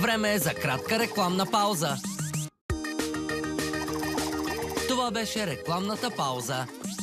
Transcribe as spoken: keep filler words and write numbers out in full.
Време е за кратка рекламна пауза. Това беше рекламната пауза.